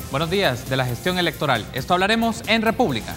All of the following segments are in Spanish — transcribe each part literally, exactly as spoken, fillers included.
Buenos días de la gestión electoral. Esto hablaremos en República.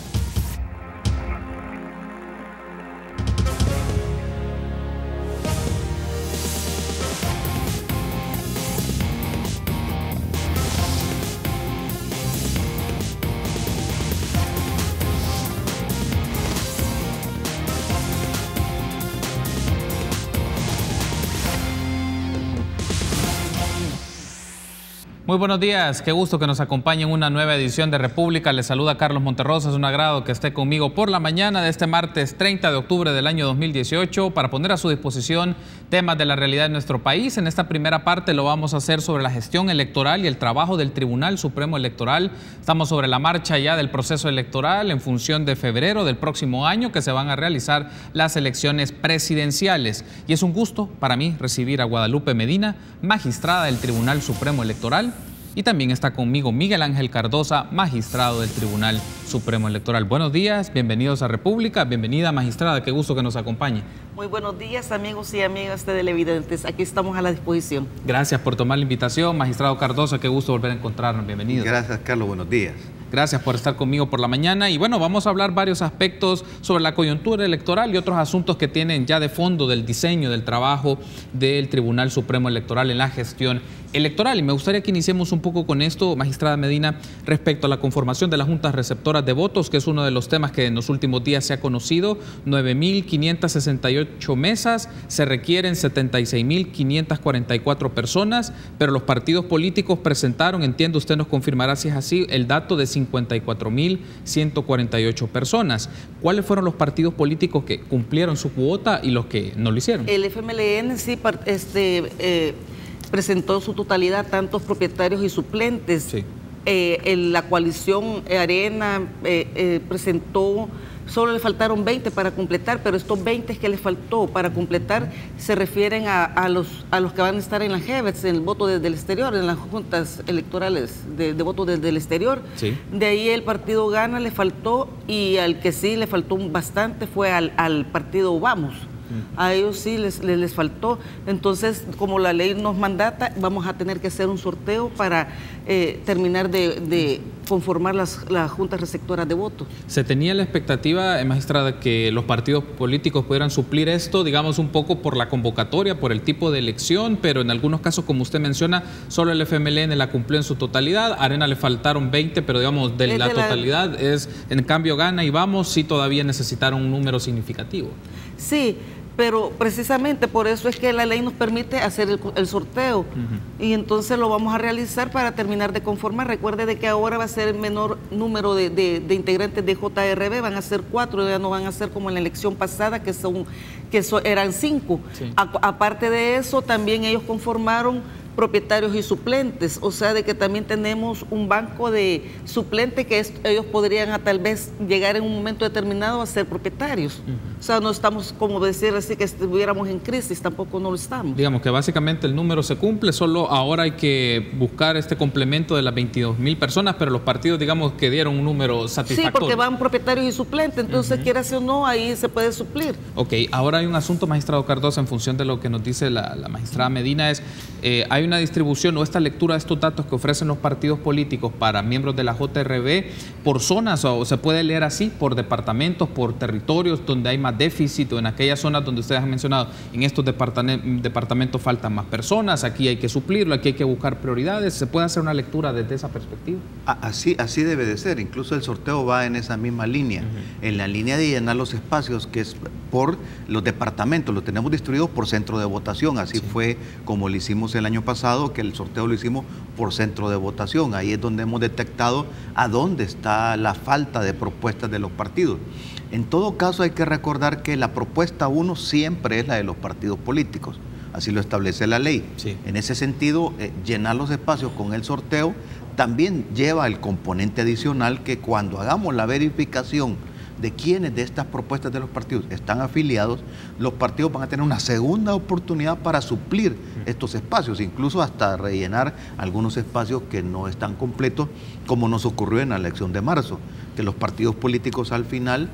Muy buenos días, qué gusto que nos acompañe en una nueva edición de República. Les saluda Carlos Monterrosa, es un agrado que esté conmigo por la mañana de este martes treinta de octubre del año dos mil dieciocho para poner a su disposición temas de la realidad de nuestro país. En esta primera parte lo vamos a hacer sobre la gestión electoral y el trabajo del Tribunal Supremo Electoral. Estamos sobre la marcha ya del proceso electoral en función de febrero del próximo año que se van a realizar las elecciones presidenciales. Y es un gusto para mí recibir a Guadalupe Medina, magistrada del Tribunal Supremo Electoral. Y también está conmigo Miguel Ángel Cardosa, magistrado del Tribunal Supremo Electoral. Buenos días, bienvenidos a República. Bienvenida, magistrada, qué gusto que nos acompañe. Muy buenos días, amigos y amigas televidentes. Aquí estamos a la disposición. Gracias por tomar la invitación, magistrado Cardosa, qué gusto volver a encontrarnos. Bienvenido. Gracias, Carlos, buenos días. Gracias por estar conmigo por la mañana. Y bueno, vamos a hablar varios aspectos sobre la coyuntura electoral y otros asuntos que tienen ya de fondo del diseño del trabajo del Tribunal Supremo Electoral en la gestión electoral. Y me gustaría que iniciemos un poco con esto, magistrada Medina, respecto a la conformación de las juntas receptoras de votos, que es uno de los temas que en los últimos días se ha conocido. nueve mil quinientas sesenta y ocho mesas, se requieren setenta y seis mil quinientas cuarenta y cuatro personas, pero los partidos políticos presentaron, entiendo, usted nos confirmará si es así, el dato de cincuenta y cuatro mil ciento cuarenta y ocho personas. ¿Cuáles fueron los partidos políticos que cumplieron su cuota y los que no lo hicieron? El F M L N sí este, eh, presentó su totalidad, tantos propietarios y suplentes. Sí. Eh, en la coalición Arena eh, eh, presentó, solo le faltaron veinte para completar, pero estos veinte que le faltó para completar se refieren a, a, los, a los que van a estar en la G E V E T S, en el voto desde el exterior, en las juntas electorales de, de voto desde el exterior. Sí. De ahí el partido Gana le faltó, y al que sí le faltó bastante fue al, al partido Vamos. A ellos sí les, les, les faltó. Entonces, como la ley nos mandata, vamos a tener que hacer un sorteo para eh, terminar de, de conformar las, las juntas receptoras de votos. ¿Se tenía la expectativa, eh, magistrada, que los partidos políticos pudieran suplir esto, digamos, un poco por la convocatoria, por el tipo de elección, pero en algunos casos, como usted menciona, solo el F M L N la cumplió en su totalidad, a Arena le faltaron veinte, pero digamos, de la, de la totalidad, es en cambio Gana y Vamos, sí todavía necesitaron un número significativo? Sí, pero precisamente por eso es que la ley nos permite hacer el, el sorteo. Uh-huh. Y entonces lo vamos a realizar para terminar de conformar. Recuerde de que ahora va a ser el menor número de, de, de integrantes de J R B, van a ser cuatro, ya no van a ser como en la elección pasada, que son que so, eran cinco. Sí. A, aparte de eso, también ellos conformaron propietarios y suplentes, o sea, de que también tenemos un banco de suplentes que es, ellos podrían a, tal vez llegar en un momento determinado a ser propietarios. Uh-huh. O sea, no estamos, como decir así, que estuviéramos en crisis, tampoco no lo estamos. Digamos que básicamente el número se cumple, solo ahora hay que buscar este complemento de las veintidós mil personas, pero los partidos, digamos, que dieron un número satisfactorio. Sí, porque van propietarios y suplentes, entonces, uh-huh, quieras o no, ahí se puede suplir. Ok, ahora hay un asunto, magistrado Cardosa, en función de lo que nos dice la, la magistrada Medina, es, eh, hay una distribución o esta lectura de estos datos que ofrecen los partidos políticos para miembros de la J R B por zonas, o se puede leer así, por departamentos, por territorios donde hay más déficit, o en aquellas zonas donde ustedes han mencionado, en estos departamentos faltan más personas, aquí hay que suplirlo, aquí hay que buscar prioridades. ¿Se puede hacer una lectura desde esa perspectiva? Así, así debe de ser, incluso el sorteo va en esa misma línea, uh-huh, en la línea de llenar los espacios que es por los departamentos, los tenemos distribuidos por centro de votación, así sí. Fue como lo hicimos el año pasado, que el sorteo lo hicimos por centro de votación. Ahí es donde hemos detectado a dónde está la falta de propuestas de los partidos. En todo caso, hay que recordar que la propuesta uno siempre es la de los partidos políticos. Así lo establece la ley. Sí. En ese sentido, eh, llenar los espacios con el sorteo también lleva el componente adicional que cuando hagamos la verificación de quiénes de estas propuestas de los partidos están afiliados, los partidos van a tener una segunda oportunidad para suplir estos espacios, incluso hasta rellenar algunos espacios que no están completos, como nos ocurrió en la elección de marzo, que los partidos políticos al final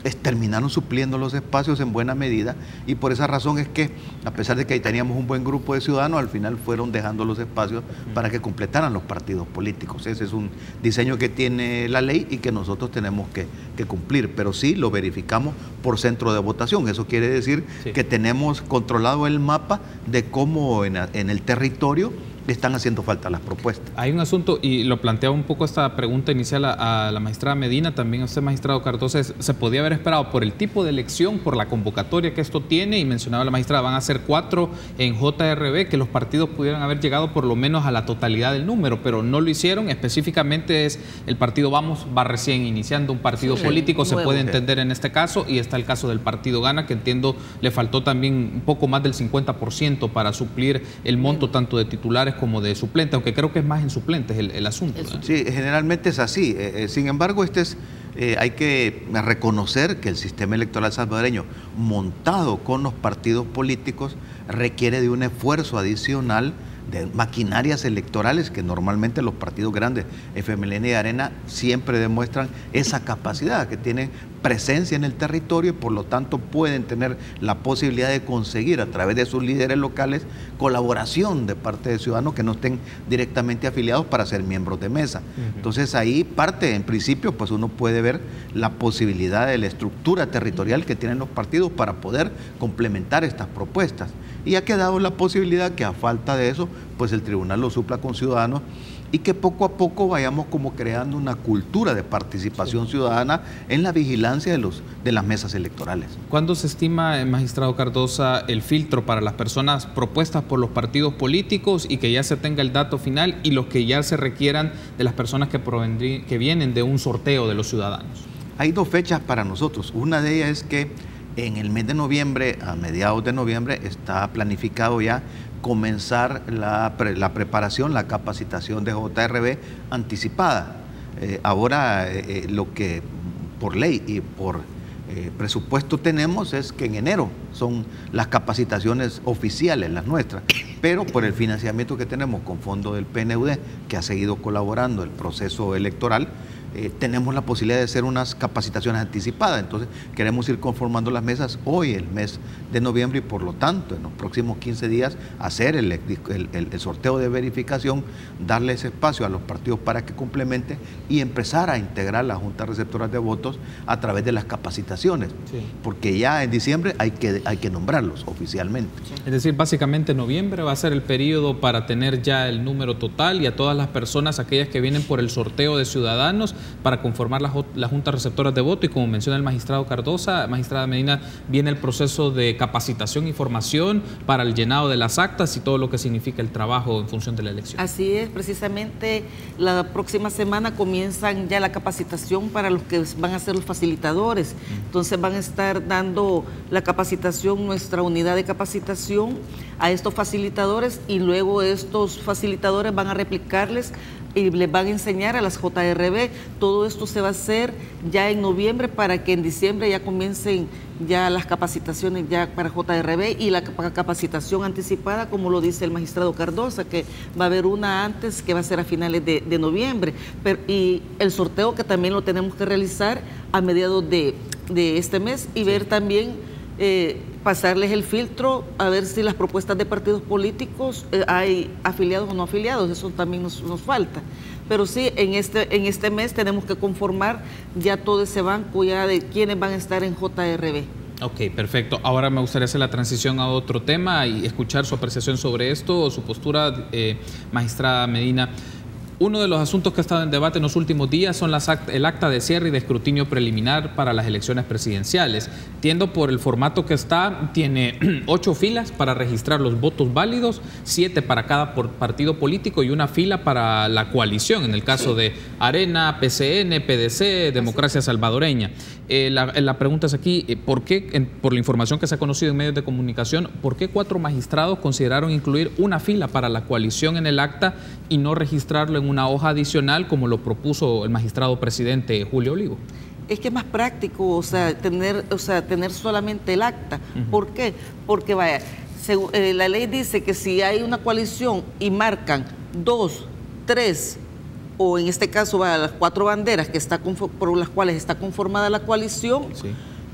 terminaron supliendo los espacios en buena medida, y por esa razón es que, a pesar de que ahí teníamos un buen grupo de ciudadanos, al final fueron dejando los espacios para que completaran los partidos políticos. Ese es un diseño que tiene la ley y que nosotros tenemos que, que cumplir, pero sí lo verificamos por centro de votación. Eso quiere decir sí. que tenemos controlado el mapa de cómo en, en el territorio están haciendo falta las propuestas. Hay un asunto, y lo planteaba un poco esta pregunta inicial a, a la magistrada Medina, también a usted, magistrado Cardosa, se podía haber esperado por el tipo de elección, por la convocatoria que esto tiene, y mencionaba la magistrada, van a ser cuatro en J R B, que los partidos pudieran haber llegado por lo menos a la totalidad del número, pero no lo hicieron. Específicamente es el partido Vamos, va recién iniciando un partido sí, político, se puede entender en este caso, y está el caso del partido Gana, que entiendo le faltó también un poco más del cincuenta por ciento para suplir el monto tanto de titulares como de suplentes, aunque creo que es más en suplentes el, el asunto. ¿verdad? Sí, generalmente es así. Eh, sin embargo, este es, eh, hay que reconocer que el sistema electoral salvadoreño, montado con los partidos políticos, requiere de un esfuerzo adicional de maquinarias electorales que normalmente los partidos grandes, F M L N y Arena, siempre demuestran esa capacidad, que tienen presencia en el territorio y por lo tanto pueden tener la posibilidad de conseguir a través de sus líderes locales colaboración de parte de ciudadanos que no estén directamente afiliados para ser miembros de mesa. Uh-huh. Entonces ahí parte, en principio, pues uno puede ver la posibilidad de la estructura territorial que tienen los partidos para poder complementar estas propuestas. Y ha quedado la posibilidad que a falta de eso, pues el tribunal lo supla con ciudadanos y que poco a poco vayamos como creando una cultura de participación sí. ciudadana en la vigilancia de, los, de las mesas electorales. ¿Cuándo se estima, magistrado Cardosa, el filtro para las personas propuestas por los partidos políticos y que ya se tenga el dato final, y los que ya se requieran de las personas que, que vienen de un sorteo de los ciudadanos? Hay dos fechas para nosotros. Una de ellas es que en el mes de noviembre, a mediados de noviembre, está planificado ya comenzar la, pre, la preparación, la capacitación de J R B anticipada. Eh, ahora eh, lo que por ley y por eh, presupuesto tenemos es que en enero son las capacitaciones oficiales, las nuestras, pero por el financiamiento que tenemos con fondo del P N U D, que ha seguido colaborando el proceso electoral, Eh, tenemos la posibilidad de hacer unas capacitaciones anticipadas. Entonces queremos ir conformando las mesas hoy, el mes de noviembre, y por lo tanto en los próximos quince días hacer el, el, el, el sorteo de verificación, darle ese espacio a los partidos para que complementen y empezar a integrar las juntas receptoras de votos a través de las capacitaciones, sí. porque ya en diciembre hay que, hay que nombrarlos oficialmente. Sí. Es decir, básicamente noviembre va a ser el periodo para tener ya el número total, y a todas las personas, aquellas que vienen por el sorteo de ciudadanos, para conformar las, las juntas receptoras de voto. Y como menciona el magistrado Cardosa, magistrada Medina, viene el proceso de capacitación y formación para el llenado de las actas y todo lo que significa el trabajo en función de la elección. Así es, precisamente la próxima semana comienzan ya la capacitación para los que van a ser los facilitadores. Entonces van a estar dando la capacitación, nuestra unidad de capacitación, a estos facilitadores, y luego estos facilitadores van a replicarles y les van a enseñar a las J R B. Todo esto se va a hacer ya en noviembre para que en diciembre ya comiencen ya las capacitaciones ya para J R B, y la capacitación anticipada, como lo dice el magistrado Cardosa, que va a haber una antes que va a ser a finales de, de noviembre. Pero, y el sorteo que también lo tenemos que realizar a mediados de, de este mes, y ver también Eh, pasarles el filtro a ver si las propuestas de partidos políticos eh, hay afiliados o no afiliados. Eso también nos, nos falta. Pero sí, en este, en este mes tenemos que conformar ya todo ese banco ya de quienes van a estar en J R B. Ok, perfecto. Ahora me gustaría hacer la transición a otro tema y escuchar su apreciación sobre esto, o su postura, eh, magistrada Medina. Uno de los asuntos que ha estado en debate en los últimos días son las act el acta de cierre y de escrutinio preliminar para las elecciones presidenciales. Entiendo por el formato que está, tiene ocho filas para registrar los votos válidos, siete para cada por partido político y una fila para la coalición, en el caso sí. de Arena, P C N, P D C, Democracia Salvadoreña. Eh, la, la pregunta es aquí, ¿por qué, en, por la información que se ha conocido en medios de comunicación, por qué cuatro magistrados consideraron incluir una fila para la coalición en el acta y no registrarlo en una hoja adicional como lo propuso el magistrado presidente Julio Olivo? Es que es más práctico, o sea, tener, o sea, tener solamente el acta. Uh-huh. ¿Por qué? Porque vaya, según, eh, la ley dice que si hay una coalición y marcan dos, tres, o en este caso vaya, las cuatro banderas que está por las cuales está conformada la coalición, sí.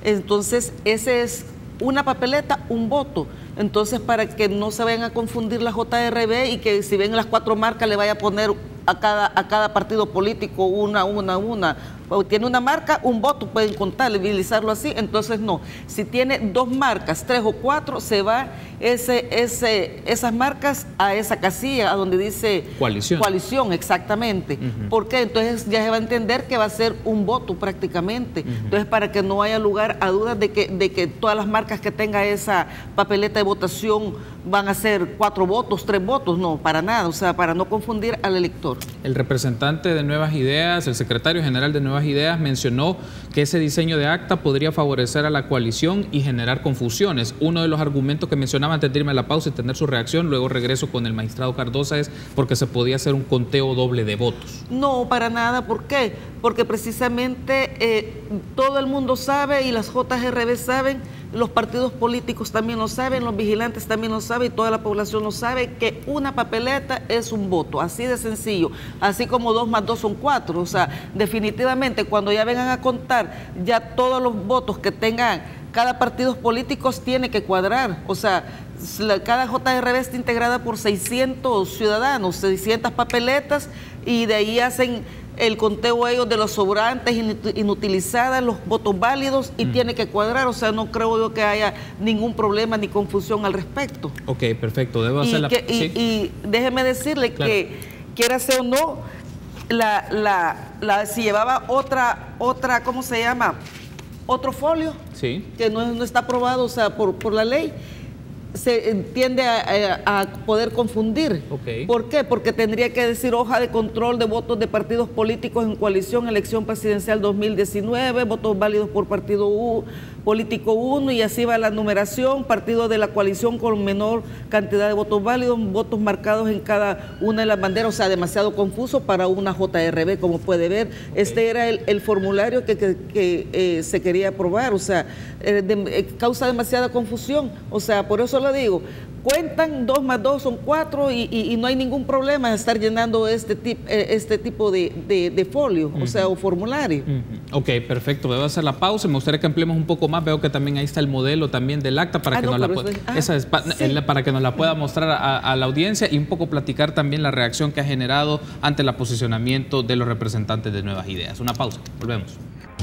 Entonces, ese es una papeleta, un voto. Entonces, para que no se vayan a confundir la J R B y que si ven las cuatro marcas le vaya a poner a cada, a cada partido político una, una, una. O tiene una marca, un voto, pueden contabilizarlo así. Entonces, no. Si tiene dos marcas, tres o cuatro, se va ese, ese, esas marcas a esa casilla, a donde dice coalición. Coalición, exactamente. Uh-huh. ¿Por qué? Entonces ya se va a entender que va a ser un voto prácticamente. Uh-huh. Entonces, para que no haya lugar a dudas de que, de que todas las marcas que tenga esa papeleta de votación van a ser cuatro votos, tres votos, no, para nada, o sea, para no confundir al elector. El representante de Nuevas Ideas, el secretario general de Nuevas Ideas, mencionó que ese diseño de acta podría favorecer a la coalición y generar confusiones. Uno de los argumentos que mencionaba antes de irme a la pausa y tener su reacción, luego regreso con el magistrado Cardosa, es porque se podía hacer un conteo doble de votos. No, para nada, ¿por qué? Porque precisamente eh, todo el mundo sabe y las J R B saben, los partidos políticos también lo saben, los vigilantes también lo saben y toda la población lo sabe, que una papeleta es un voto, así de sencillo, así como dos más dos son cuatro. O sea, definitivamente cuando ya vengan a contar ya todos los votos que tengan cada partido político tiene que cuadrar. O sea, cada J R B está integrada por seiscientos ciudadanos, seiscientas papeletas, y de ahí hacen el conteo ellos de los sobrantes, inutilizadas, los votos válidos, y mm. tiene que cuadrar. O sea, no creo yo que haya ningún problema ni confusión al respecto. Ok, perfecto. Debo hacer y la... Que, y, ¿sí? y déjeme decirle claro. que, quiera ser o no, la, la, la, si llevaba otra, otra, ¿cómo se llama? Otro folio, sí. que no, no está aprobado, o sea, por, por la ley, se tiende a, a, a poder confundir. Okay. ¿Por qué? Porque tendría que decir hoja de control de votos de partidos políticos en coalición, elección presidencial dos mil diecinueve, votos válidos por partido U, político uno, y así va la numeración, partido de la coalición con menor cantidad de votos válidos, votos marcados en cada una de las banderas. O sea, demasiado confuso para una J R B, como puede ver. Okay. Este era el, el formulario que, que, que eh, se quería aprobar. O sea, eh, de, eh, causa demasiada confusión. O sea, por eso lo digo, cuentan dos más dos son cuatro y, y, y no hay ningún problema en estar llenando este, tip, eh, este tipo de, de, de folio, uh-huh. o sea, o formulario. Uh-huh. Ok, perfecto. Debo hacer la pausa. Me gustaría que ampliemos un poco más. Veo que también ahí está el modelo también del acta para, ah, que, no, nos la es, ah, esa es, sí. para que nos la pueda mostrar a, a la audiencia y un poco platicar también la reacción que ha generado ante el posicionamiento de los representantes de Nuevas Ideas. Una pausa. Volvemos.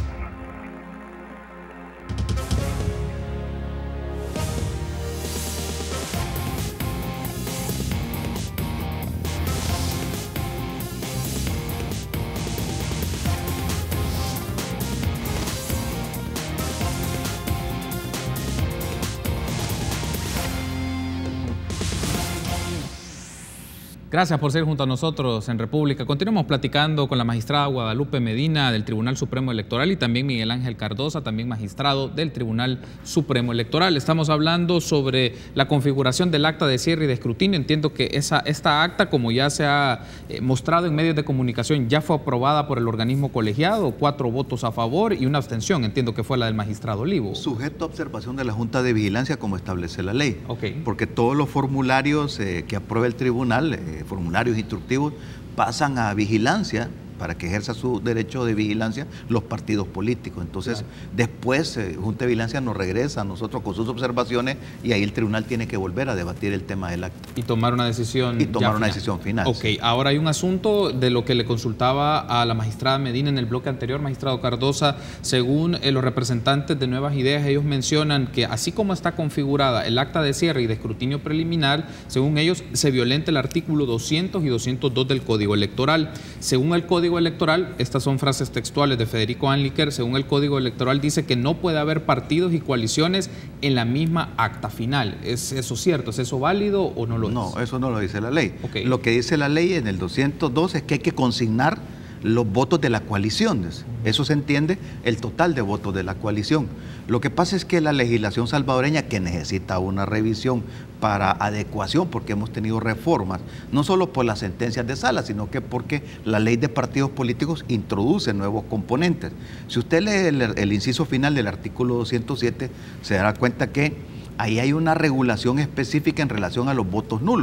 Gracias por ser junto a nosotros en República. Continuamos platicando con la magistrada Guadalupe Medina del Tribunal Supremo Electoral y también Miguel Ángel Cardosa, también magistrado del Tribunal Supremo Electoral. Estamos hablando sobre la configuración del acta de cierre y de escrutinio. Entiendo que esa, esta acta, como ya se ha eh, mostrado en medios de comunicación, ya fue aprobada por el organismo colegiado, cuatro votos a favor y una abstención. Entiendo que fue la del magistrado Olivo. Sujeto a observación de la Junta de Vigilancia, como establece la ley. Okay. Porque todos los formularios eh, que aprueba el tribunal, eh, formularios instructivos, pasan a vigilancia para que ejerza su derecho de vigilancia los partidos políticos. Entonces, claro. después, eh, Junta de Vigilancia nos regresa a nosotros con sus observaciones y ahí el tribunal tiene que volver a debatir el tema del acta. Y tomar una decisión Y tomar una final. decisión final. Ok, sí. Ahora hay un asunto de lo que le consultaba a la magistrada Medina en el bloque anterior, magistrado Cardosa. Según eh, los representantes de Nuevas Ideas, ellos mencionan que así como está configurada el acta de cierre y de escrutinio preliminar, según ellos, se violenta el artículo doscientos y doscientos dos del Código Electoral. Según el Código Electoral, estas son frases textuales de Federico Anliker, según el Código Electoral dice que no puede haber partidos y coaliciones en la misma acta final. ¿Es eso cierto? ¿Es eso válido o no lo es? No, eso no lo dice la ley. Okay. Lo que dice la ley en el doscientos dos es que hay que consignar los votos de la coalición. Eso se entiende, el total de votos de la coalición. Lo que pasa es que la legislación salvadoreña, que necesita una revisión para adecuación, porque hemos tenido reformas, no solo por las sentencias de sala, sino que porque la ley de partidos políticos introduce nuevos componentes. Si usted lee el, el inciso final del artículo doscientos siete, se dará cuenta que ahí hay una regulación específica en relación a los votos nulos.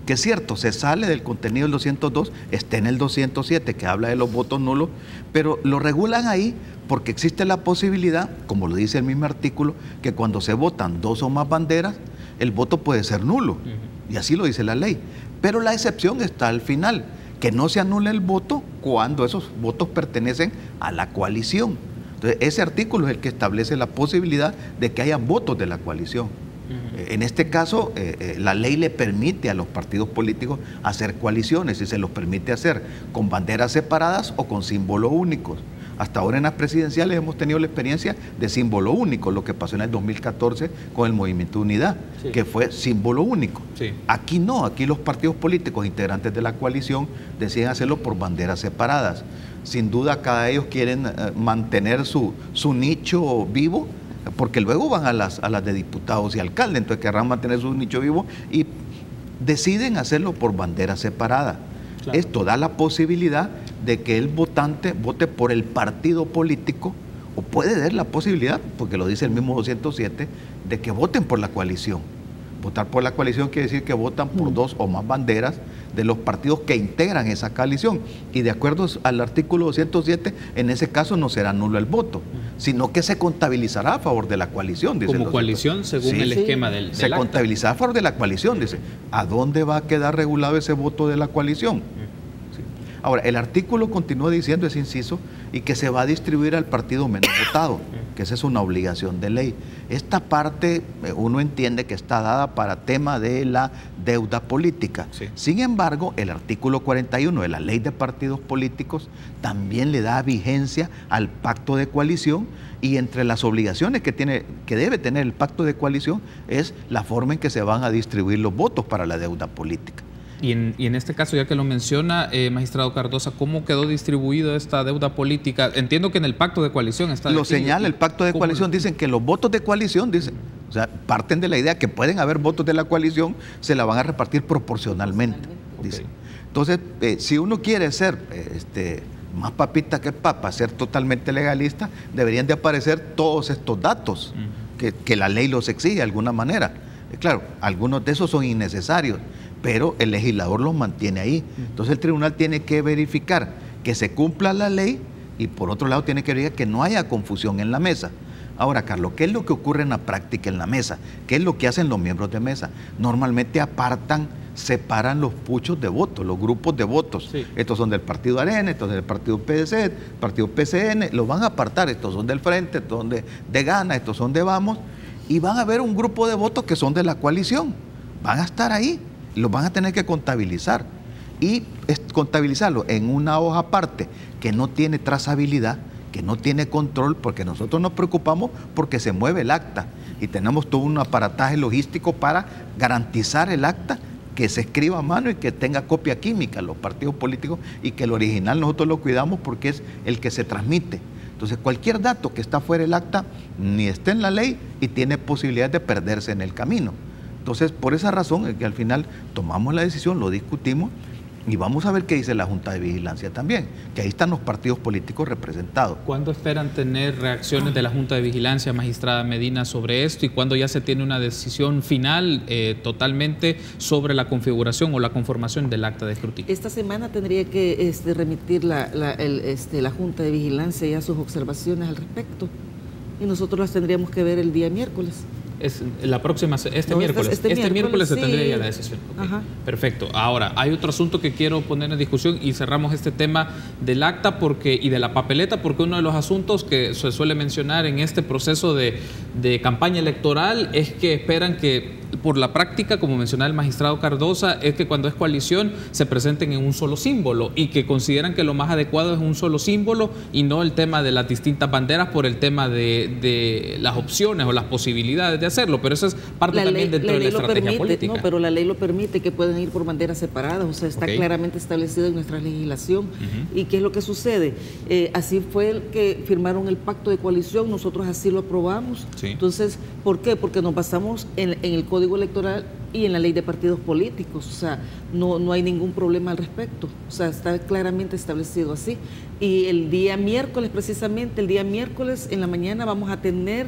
que es cierto, se sale del contenido del doscientos dos, está en el doscientos siete que habla de los votos nulos, pero lo regulan ahí porque existe la posibilidad, como lo dice el mismo artículo, que cuando se votan dos o más banderas, el voto puede ser nulo, uh-huh. y así lo dice la ley. Pero la excepción está al final, que no se anule el voto cuando esos votos pertenecen a la coalición. Entonces, ese artículo es el que establece la posibilidad de que haya votos de la coalición. Uh-huh. En este caso, eh, eh, la ley le permite a los partidos políticos hacer coaliciones y se los permite hacer con banderas separadas o con símbolos únicos. Hasta ahora en las presidenciales hemos tenido la experiencia de símbolo único, lo que pasó en el dos mil catorce con el Movimiento Unidad, sí. que fue símbolo único. Sí. Aquí no, aquí los partidos políticos integrantes de la coalición deciden hacerlo por banderas separadas. Sin duda cada ellos quieren eh, mantener su, su nicho vivo, porque luego van a las, a las de diputados y alcaldes, entonces querrán mantener su nicho vivo y deciden hacerlo por bandera separada. Claro. Esto da la posibilidad de que el votante vote por el partido político, o puede dar la posibilidad, porque lo dice el mismo doscientos siete, de que voten por la coalición. Votar por la coalición quiere decir que votan por mm. dos o más banderas de los partidos que integran esa coalición. Y de acuerdo al artículo doscientos siete, en ese caso no será nulo el voto, mm. sino que se contabilizará a favor de la coalición. Dice Como coalición, según sí, el sí. esquema del, del Se acta. contabilizará a favor de la coalición, dice. ¿A dónde va a quedar regulado ese voto de la coalición? Mm. Sí. Ahora, el artículo continúa diciendo, ese inciso, y que se va a distribuir al partido menos votado, que esa es una obligación de ley. Esta parte uno entiende que está dada para tema de la deuda política. Sí. Sin embargo, el artículo cuarenta y uno de la Ley de Partidos Políticos también le da vigencia al pacto de coalición, y entre las obligaciones que, tiene, que debe tener el pacto de coalición es la forma en que se van a distribuir los votos para la deuda política. Y en, y en este caso, ya que lo menciona, eh, magistrado Cardosa, ¿cómo quedó distribuido esta deuda política? Entiendo que en el pacto de coalición está... Lo señala el pacto de coalición, dicen que los votos de coalición, dicen, o sea, parten de la idea que pueden haber votos de la coalición, se la van a repartir proporcionalmente, okay. dice. Entonces, eh, si uno quiere ser eh, este, más papita que papa, ser totalmente legalista, deberían de aparecer todos estos datos, uh-huh. que, que la ley los exige de alguna manera. Eh, claro, algunos de esos son innecesarios, pero el legislador los mantiene ahí. Entonces el tribunal tiene que verificar que se cumpla la ley y por otro lado tiene que verificar que no haya confusión en la mesa. Ahora, Carlos, ¿qué es lo que ocurre en la práctica en la mesa? ¿Qué es lo que hacen los miembros de mesa? Normalmente apartan, separan los puchos de votos, los grupos de votos. Sí. Estos son del partido Arena, estos son del partido P D C, partido P C N, los van a apartar, estos son del Frente, estos son de, de Gana, estos son de Vamos, y van a ver un grupo de votos que son de la coalición. Van a estar ahí. Los van a tener que contabilizar y contabilizarlo en una hoja aparte que no tiene trazabilidad, que no tiene control, porque nosotros nos preocupamos porque se mueve el acta y tenemos todo un aparataje logístico para garantizar el acta, que se escriba a mano y que tenga copia química los partidos políticos, y que el original nosotros lo cuidamos porque es el que se transmite. Entonces cualquier dato que está fuera del acta ni está en la ley y tiene posibilidad de perderse en el camino. Entonces, por esa razón es que al final tomamos la decisión, lo discutimos y vamos a ver qué dice la Junta de Vigilancia también, que ahí están los partidos políticos representados. ¿Cuándo esperan tener reacciones de la Junta de Vigilancia, magistrada Medina, sobre esto, y cuándo ya se tiene una decisión final eh, totalmente sobre la configuración o la conformación del acta de escrutinio? Esta semana tendría que este, remitir la, la, el, este, la Junta de Vigilancia ya sus observaciones al respecto, y nosotros las tendríamos que ver el día miércoles. Es la próxima, este no, miércoles. Este, este, este miércoles, miércoles se sí. tendría ya la decisión. Okay. Perfecto. Ahora, hay otro asunto que quiero poner en discusión y cerramos este tema del acta porque y de la papeleta, porque uno de los asuntos que se suele mencionar en este proceso de, de campaña electoral es que esperan que, por la práctica, como mencionaba el magistrado Cardosa, es que cuando es coalición se presenten en un solo símbolo y que consideran que lo más adecuado es un solo símbolo y no el tema de las distintas banderas por el tema de, de las opciones o las posibilidades de hacerlo, pero eso es parte la también ley, dentro la de la estrategia permite, política. No, pero la ley lo permite, que pueden ir por banderas separadas, o sea, está okay. claramente establecido en nuestra legislación. Uh-huh. ¿Y qué es lo que sucede? Eh, así fue el que firmaron el pacto de coalición, nosotros así lo aprobamos. Sí. Entonces, ¿por qué? Porque nos basamos en, en el Código Electoral y en la Ley de Partidos Políticos, o sea, no, no hay ningún problema al respecto, o sea, está claramente establecido así. Y el día miércoles, precisamente, el día miércoles en la mañana vamos a tener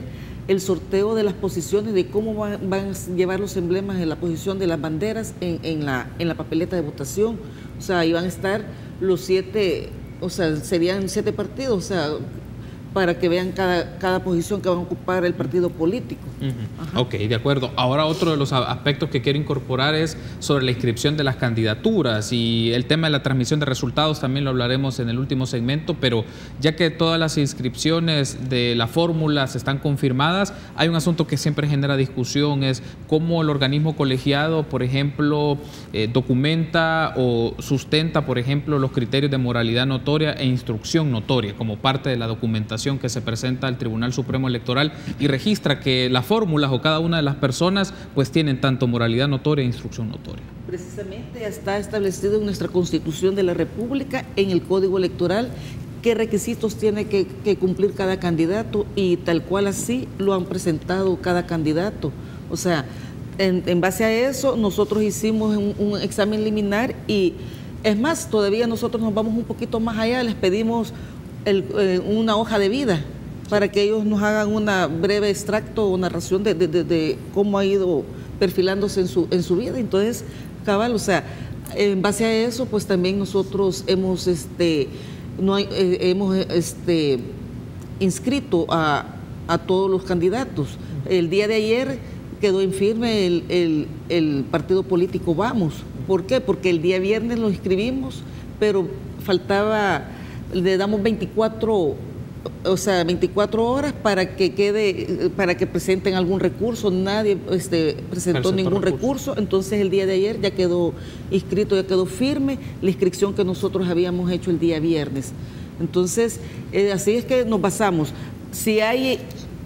el sorteo de las posiciones, de cómo van, van a llevar los emblemas en la posición de las banderas en, en, la, en la papeleta de votación. O sea, ahí van a estar los siete, o sea, serían siete partidos, o sea, para que vean cada, cada posición que van a ocupar el partido político. Uh-huh. Ok, de acuerdo. Ahora otro de los aspectos que quiero incorporar es sobre la inscripción de las candidaturas, y el tema de la transmisión de resultados también lo hablaremos en el último segmento, pero ya que todas las inscripciones de la fórmula están confirmadas, hay un asunto que siempre genera discusión, es cómo el organismo colegiado, por ejemplo, eh, documenta o sustenta, por ejemplo, los criterios de moralidad notoria e instrucción notoria como parte de la documentación que se presenta al Tribunal Supremo Electoral, y registra que las fórmulas o cada una de las personas pues tienen tanto moralidad notoria e instrucción notoria. Precisamente está establecido en nuestra Constitución de la República, en el Código Electoral, qué requisitos tiene que, que cumplir cada candidato, y tal cual así lo han presentado cada candidato. O sea, en, en base a eso nosotros hicimos un, un examen liminar, y es más, todavía nosotros nos vamos un poquito más allá, les pedimos El, eh, una hoja de vida para que ellos nos hagan una breve extracto o narración de, de, de, de cómo ha ido perfilándose en su, en su vida. Entonces, cabal, o sea, en base a eso, pues también nosotros hemos, este, no hay, eh, hemos este, inscrito a, a todos los candidatos. El día de ayer quedó en firme el, el, el partido político Vamos. ¿Por qué? Porque el día viernes lo inscribimos, pero faltaba... le damos veinticuatro, o sea, veinticuatro horas para que quede, para que presenten algún recurso. Nadie este, presentó ningún recurso. recurso, entonces el día de ayer ya quedó inscrito, ya quedó firme la inscripción que nosotros habíamos hecho el día viernes. Entonces, eh, así es que nos basamos. Si hay,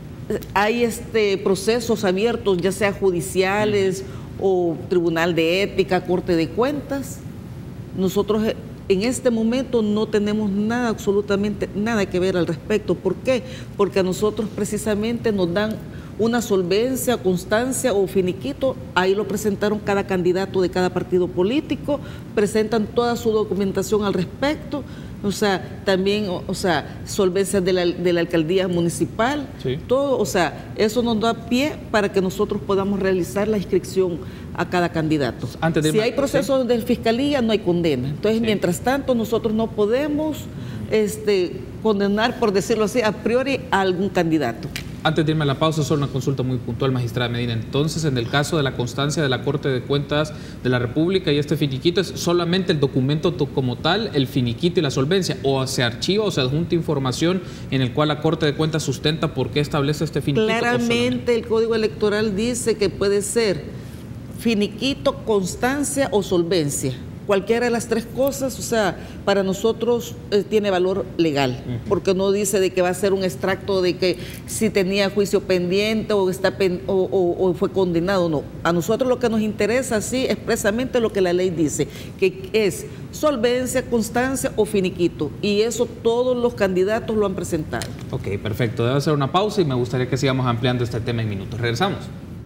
hay este, procesos abiertos, ya sea judiciales o Tribunal de Ética, Corte de Cuentas, nosotros en este momento no tenemos nada, absolutamente nada que ver al respecto. ¿Por qué? Porque a nosotros precisamente nos dan una solvencia, constancia o finiquito. Ahí lo presentaron cada candidato de cada partido político, presentan toda su documentación al respecto. O sea, también, o sea, solvencias de la, de la alcaldía municipal, sí. Todo, o sea, eso nos da pie para que nosotros podamos realizar la inscripción a cada candidato. Antes de si hay procesos sí. de fiscalía, no hay condena. Entonces, sí. mientras tanto, nosotros no podemos este, condenar, por decirlo así, a priori a algún candidato. Antes de irme a la pausa, solo una consulta muy puntual, magistrada Medina. Entonces, en el caso de la constancia de la Corte de Cuentas de la República y este finiquito, ¿es solamente el documento como tal, el finiquito y la solvencia? ¿O se archiva o se adjunta información en el cual la Corte de Cuentas sustenta por qué establece este finiquito? Claramente el Código Electoral dice que puede ser finiquito, constancia o solvencia. Cualquiera de las tres cosas, o sea, para nosotros eh, tiene valor legal, uh-huh. porque no dice de que va a ser un extracto de que si tenía juicio pendiente o, está pen, o, o, o fue condenado, no. A nosotros lo que nos interesa, sí, expresamente lo que la ley dice, que es solvencia, constancia o finiquito, y eso todos los candidatos lo han presentado. Ok, perfecto. Debe hacer una pausa y me gustaría que sigamos ampliando este tema en minutos. Regresamos.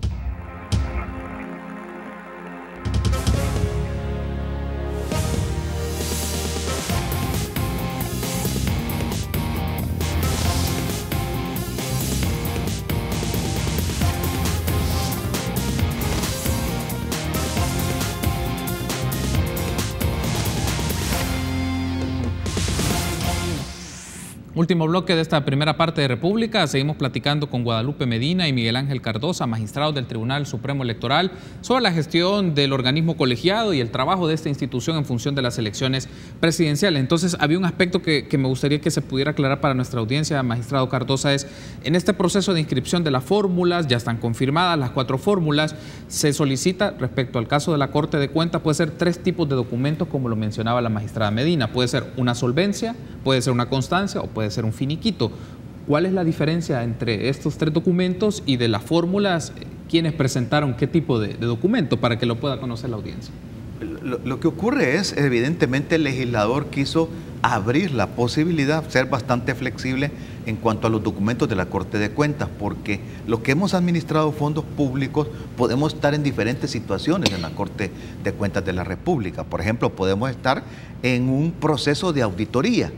Último bloque de esta primera parte de República. Seguimos platicando con Guadalupe Medina y Miguel Ángel Cardosa, magistrados del Tribunal Supremo Electoral, sobre la gestión del organismo colegiado y el trabajo de esta institución en función de las elecciones presidenciales. Entonces, había un aspecto que, que me gustaría que se pudiera aclarar para nuestra audiencia, magistrado Cardosa, es en este proceso de inscripción de las fórmulas, ya están confirmadas las cuatro fórmulas, se solicita, respecto al caso de la Corte de Cuentas, puede ser tres tipos de documentos, como lo mencionaba la magistrada Medina. Puede ser una solvencia, puede ser una constancia o puede ser un finiquito. ¿Cuál es la diferencia entre estos tres documentos y de las fórmulas? ¿Quiénes presentaron qué tipo de, de documento para que lo pueda conocer la audiencia? Lo, lo que ocurre es, evidentemente, el legislador quiso abrir la posibilidad, ser bastante flexible en cuanto a los documentos de la Corte de Cuentas, porque los que hemos administrado fondos públicos podemos estar en diferentes situaciones en la Corte de Cuentas de la República. Por ejemplo, podemos estar en un proceso de auditoría.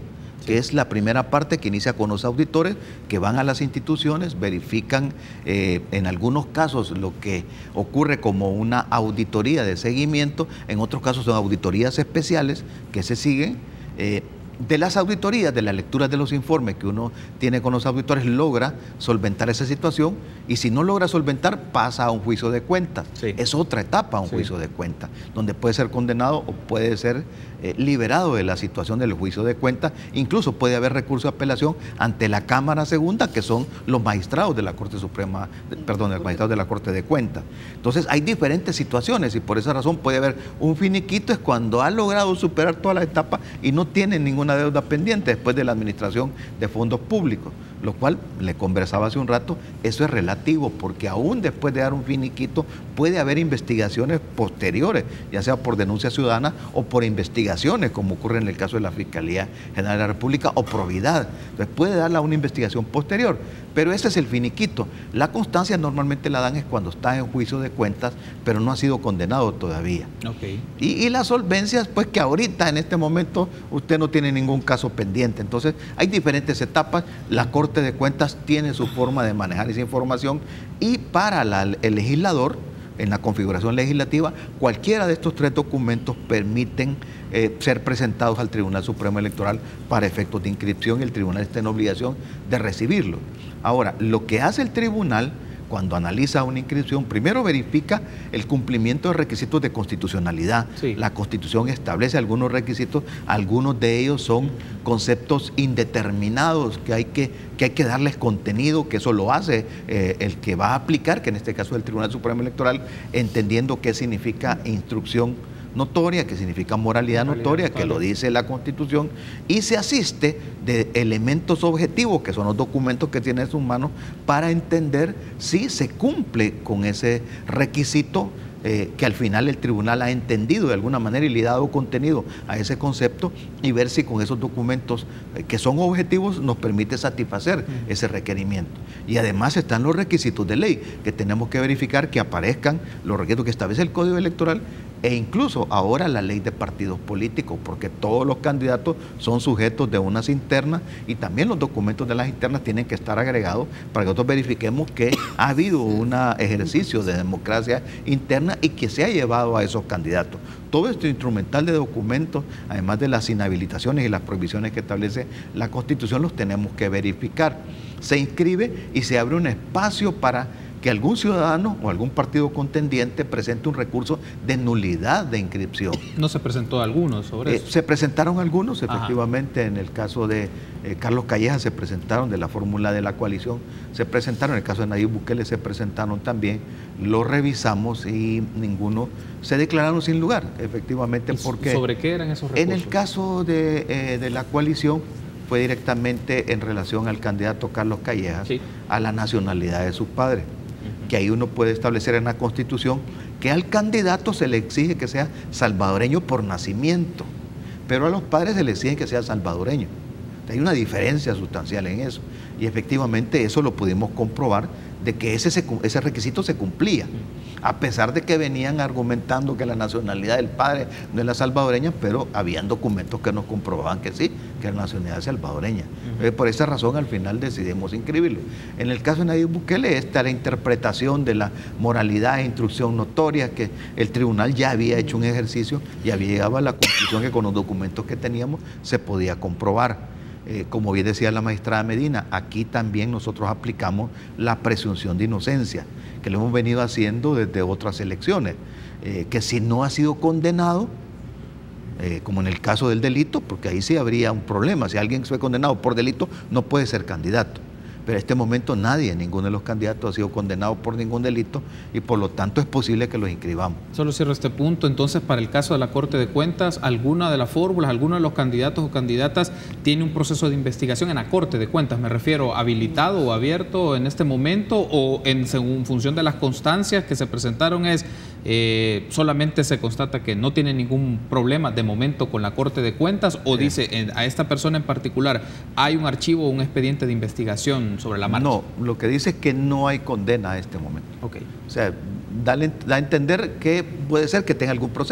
que sí. es la primera parte que inicia con los auditores que van a las instituciones, verifican eh, en algunos casos lo que ocurre como una auditoría de seguimiento, en otros casos son auditorías especiales que se siguen. Eh, De las auditorías, de las lecturas de los informes que uno tiene con los auditores, logra solventar esa situación, y si no logra solventar, pasa a un juicio de cuentas. Sí. Es otra etapa, un sí. juicio de cuentas, donde puede ser condenado o puede ser eh, liberado de la situación del juicio de cuentas. Incluso puede haber recurso de apelación ante la Cámara Segunda, que son los magistrados de la Corte Suprema, perdón, los magistrados de la Corte de Cuentas. Entonces hay diferentes situaciones, y por esa razón puede haber un finiquito, es cuando ha logrado superar todas las etapas y no tiene ninguna una deuda pendiente después de la administración de fondos públicos, lo cual le conversaba hace un rato, eso es relativo, porque aún después de dar un finiquito puede haber investigaciones posteriores, ya sea por denuncia ciudadana o por investigaciones, como ocurre en el caso de la Fiscalía General de la República o Providad. Entonces puede darla una investigación posterior, pero ese es el finiquito. La constancia normalmente la dan es cuando está en juicio de cuentas, pero no ha sido condenado todavía. Okay. Y, y las solvencias, pues que ahorita en este momento usted no tiene ningún caso pendiente. Entonces hay diferentes etapas. La Corte de Cuentas tiene su forma de manejar esa información, y para la, el legislador, en la configuración legislativa, cualquiera de estos tres documentos permiten eh, ser presentados al Tribunal Supremo Electoral para efectos de inscripción, y el tribunal está en obligación de recibirlo. Ahora, lo que hace el tribunal cuando analiza una inscripción, primero verifica el cumplimiento de requisitos de constitucionalidad. Sí. La Constitución establece algunos requisitos, algunos de ellos son conceptos indeterminados que hay que, que, hay que darles contenido, que eso lo hace eh, el que va a aplicar, que en este caso es el Tribunal Supremo Electoral, entendiendo qué significa instrucción notoria, que significa moralidad, moralidad notoria, notoria, que lo dice la Constitución, y se asiste de elementos objetivos, que son los documentos que tiene en sus manos, para entender si se cumple con ese requisito eh, que al final el tribunal ha entendido de alguna manera y le ha dado contenido a ese concepto, y ver si con esos documentos eh, que son objetivos nos permite satisfacer uh-huh. ese requerimiento. Y además están los requisitos de ley, que tenemos que verificar que aparezcan los requisitos que establece el Código Electoral, e incluso ahora la ley de partidos políticos, porque todos los candidatos son sujetos de unas internas, y también los documentos de las internas tienen que estar agregados para que nosotros verifiquemos que ha habido un ejercicio de democracia interna y que se ha llevado a esos candidatos. Todo este instrumental de documentos, además de las inhabilitaciones y las prohibiciones que establece la Constitución, los tenemos que verificar. Se inscribe y se abre un espacio para que algún ciudadano o algún partido contendiente presente un recurso de nulidad de inscripción. ¿No se presentó algunos sobre eso? Eh, se presentaron algunos, efectivamente. Ajá. En el caso de eh, Carlos Calleja se presentaron, de la fórmula de la coalición se presentaron, en el caso de Nayib Bukele se presentaron también, lo revisamos y ninguno se declararon sin lugar, efectivamente. Porque ¿sobre qué eran esos recursos? En el caso de, eh, de la coalición fue directamente en relación al candidato Carlos Calleja, sí, a la nacionalidad de sus padres, que ahí uno puede establecer en la Constitución que al candidato se le exige que sea salvadoreño por nacimiento, pero a los padres se le exige que sea salvadoreño. Hay una diferencia sustancial en eso, y efectivamente eso lo pudimos comprobar, de que ese, ese requisito se cumplía, a pesar de que venían argumentando que la nacionalidad del padre no es la salvadoreña, pero habían documentos que nos comprobaban que sí, que era la nacionalidad salvadoreña. Uh-huh. Por esa razón al final decidimos inscribirlo. En el caso de Nayib Bukele, esta era la interpretación de la moralidad e instrucción notoria, que el tribunal ya había hecho un ejercicio y había llegado a la conclusión que con los documentos que teníamos se podía comprobar. Eh, como bien decía la magistrada Medina, aquí también nosotros aplicamos la presunción de inocencia, que lo hemos venido haciendo desde otras elecciones, eh, que si no ha sido condenado, eh, como en el caso del delito, porque ahí sí habría un problema, si alguien fue condenado por delito no puede ser candidato. Pero en este momento nadie, ninguno de los candidatos ha sido condenado por ningún delito, y por lo tanto es posible que los inscribamos. Solo cierro este punto. Entonces, para el caso de la Corte de Cuentas, ¿alguna de las fórmulas, alguno de los candidatos o candidatas tiene un proceso de investigación en la Corte de Cuentas? Me refiero, habilitado o abierto en este momento, o en según función de las constancias que se presentaron es eh, solamente se constata que no tiene ningún problema de momento con la Corte de Cuentas, o sí, dice eh, a esta persona en particular hay un archivo o un expediente de investigación sobre la marcha? No, lo que dice es que no hay condena a este momento. Okay. O sea, da, da a entender que puede ser que tenga algún proceso,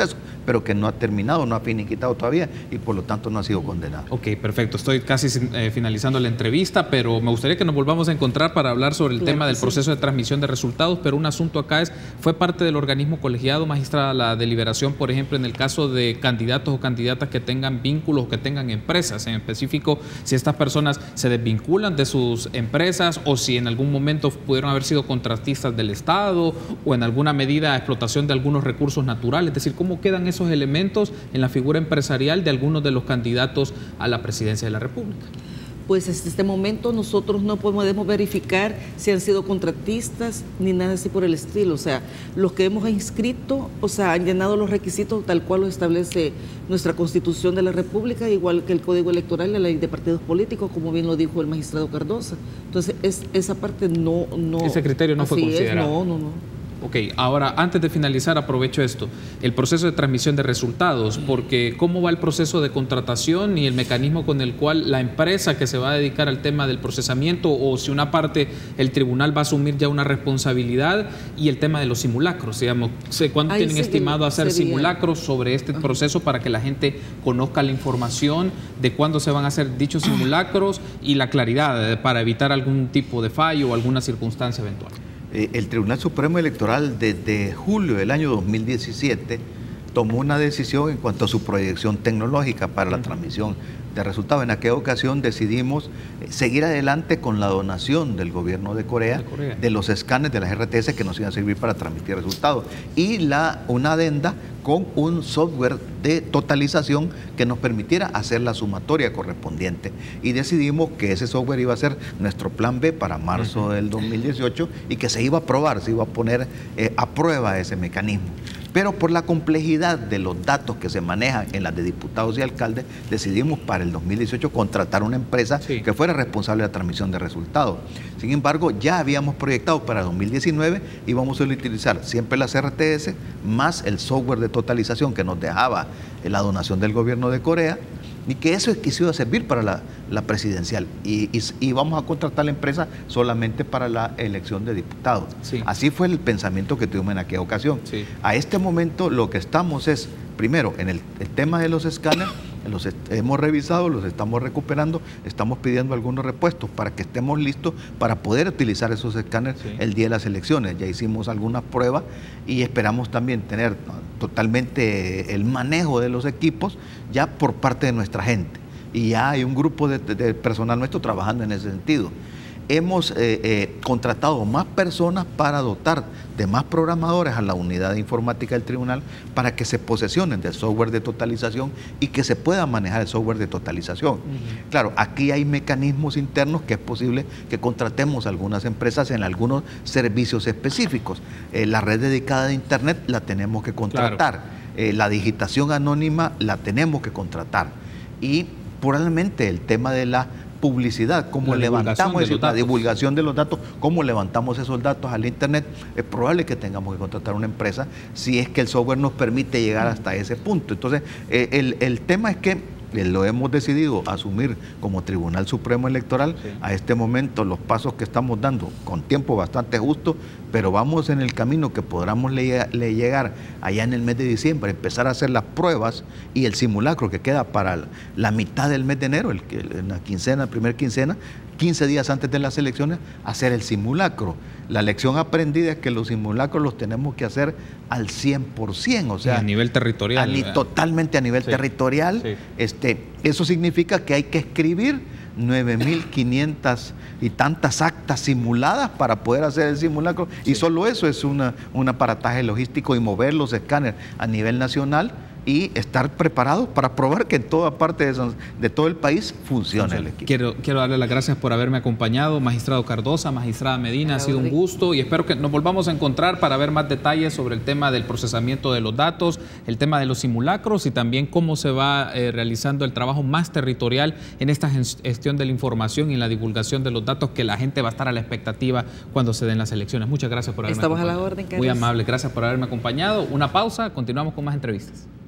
pero que no ha terminado, no ha finiquitado todavía y por lo tanto no ha sido condenado. Ok, perfecto. Estoy casi eh, finalizando la entrevista, pero me gustaría que nos volvamos a encontrar para hablar sobre el claro tema del sí. proceso de transmisión de resultados, pero un asunto acá es, ¿fue parte del organismo colegiado, magistrada, la deliberación, por ejemplo, en el caso de candidatos o candidatas que tengan vínculos o que tengan empresas? En específico, si estas personas se desvinculan de sus empresas o si en algún momento pudieron haber sido contratistas del Estado o en alguna medida explotación de algunos recursos naturales. Es decir, ¿cómo quedan esos elementos en la figura empresarial de algunos de los candidatos a la presidencia de la República? Pues en este momento nosotros no podemos verificar si han sido contratistas ni nada así por el estilo. O sea, los que hemos inscrito, o sea, han llenado los requisitos tal cual lo establece nuestra Constitución de la República, igual que el Código Electoral, la Ley de Partidos Políticos, como bien lo dijo el magistrado Cardosa. Entonces, es, esa parte no... no Ese criterio no fue considerado. Es, no, no, no. Ok, ahora antes de finalizar aprovecho esto, el proceso de transmisión de resultados, porque ¿cómo va el proceso de contratación y el mecanismo con el cual la empresa que se va a dedicar al tema del procesamiento, o si una parte el tribunal va a asumir ya una responsabilidad, y el tema de los simulacros, digamos, ¿cuándo Ahí tienen estimado hacer sería. simulacros sobre este proceso para que la gente conozca la información de cuándo se van a hacer dichos simulacros y la claridad para evitar algún tipo de fallo o alguna circunstancia eventual? El Tribunal Supremo Electoral desde julio del año dos mil diecisiete tomó una decisión en cuanto a su proyección tecnológica para la transmisión de resultados. En aquella ocasión decidimos seguir adelante con la donación del gobierno de Corea, de, Corea. de los escáneres de las R T S que nos iban a servir para transmitir resultados, y la, una adenda con un software de totalización que nos permitiera hacer la sumatoria correspondiente. Y decidimos que ese software iba a ser nuestro plan B para marzo del dos mil dieciocho y que se iba a probar, se iba a poner eh, a prueba ese mecanismo. Pero por la complejidad de los datos que se manejan en las de diputados y alcaldes, decidimos para el dos mil dieciocho contratar una empresa sí. que fuera responsable de la transmisión de resultados. Sin embargo, ya habíamos proyectado para dos mil diecinueve, íbamos a utilizar siempre las R T S más el software de totalización que nos dejaba la donación del gobierno de Corea, y que eso es que se iba a servir para la, la presidencial, y, y, y vamos a contratar la empresa solamente para la elección de diputados. Sí. Así fue el pensamiento que tuvimos en aquella ocasión. Sí. A este momento lo que estamos es, primero, en el, el tema de los escáneres, los hemos revisado, los estamos recuperando, estamos pidiendo algunos repuestos para que estemos listos para poder utilizar esos escáneres sí. el día de las elecciones. Ya hicimos algunas pruebas y esperamos también tener totalmente el manejo de los equipos ya por parte de nuestra gente. Y ya hay un grupo de, de personal nuestro trabajando en ese sentido. Hemos eh, eh, contratado más personas para dotar de más programadores a la unidad de informática del tribunal para que se posesionen del software de totalización y que se pueda manejar el software de totalización. Uh-huh. Claro, aquí hay mecanismos internos que es posible que contratemos algunas empresas en algunos servicios específicos. Eh, la red dedicada de Internet la tenemos que contratar. Claro. Eh, la digitación anónima la tenemos que contratar. Y probablemente el tema de la publicidad, cómo levantamos eso, la divulgación de los datos, cómo levantamos esos datos al Internet, es probable que tengamos que contratar una empresa si es que el software nos permite llegar hasta ese punto. Entonces, eh, el, el tema es que lo hemos decidido asumir como Tribunal Supremo Electoral. Sí. A este momento los pasos que estamos dando con tiempo bastante justo, pero vamos en el camino que podamos le, le llegar allá en el mes de diciembre, empezar a hacer las pruebas y el simulacro que queda para la, la mitad del mes de enero, el, en la quincena, primer quincena, quince días antes de las elecciones, hacer el simulacro. La lección aprendida es que los simulacros los tenemos que hacer al cien por ciento, o sea, a nivel territorial. A ni, totalmente a nivel sí. territorial. Sí. Este, eso significa que hay que escribir nueve mil quinientas y tantas actas simuladas para poder hacer el simulacro. Sí. Y solo eso es una, un aparataje logístico y mover los escáneres a nivel nacional y estar preparados para probar que en toda parte de, de todo el país funciona el equipo. Quiero, quiero darle las gracias por haberme acompañado, magistrado Cardosa, magistrada Medina, ha sido un gusto y espero que nos volvamos a encontrar para ver más detalles sobre el tema del procesamiento de los datos, el tema de los simulacros y también cómo se va eh, realizando el trabajo más territorial en esta gestión de la información y en la divulgación de los datos, que la gente va a estar a la expectativa cuando se den las elecciones. Muchas gracias por haberme Estamos acompañado. a la orden, Carlos. Muy amable, gracias por haberme acompañado. Una pausa, continuamos con más entrevistas.